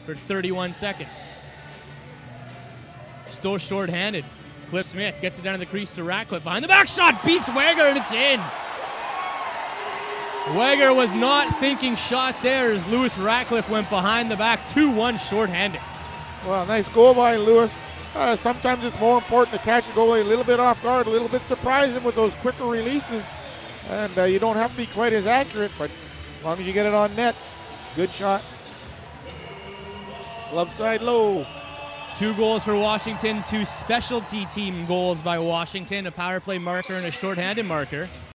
for 31 seconds. Still short-handed. Cliff Smith gets it down to the crease to Ratcliffe. Behind the back shot, beats Weger, and it's in. Weger was not thinking shot there as Lewis Ratcliffe went behind the back, 2-1 short-handed. Well, nice goal by Lewis. Sometimes it's more important to catch a goalie a little bit off guard, a little bit surprising with those quicker releases. And you don't have to be quite as accurate, but as long as you get it on net, good shot. Glove side low. 2 goals for Washington, 2 specialty team goals by Washington, a power play marker and a shorthanded marker.